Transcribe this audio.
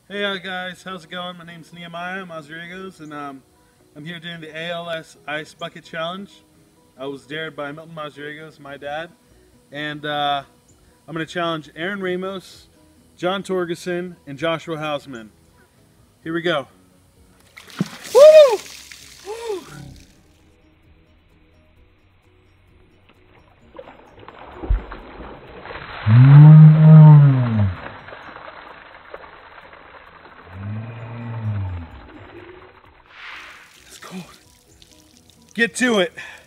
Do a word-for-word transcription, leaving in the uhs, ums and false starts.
Hey uh, guys, how's it going? My name's Nehemiah Mazariegos, and um, I'm here doing the A L S Ice Bucket Challenge. I was dared by Milton Mazariegos, my dad, and uh, I'm going to challenge Aaron Ramos, John Torgerson, and Joshua Hausman. Here we go. Woo! Woo! It's cold. Get to it.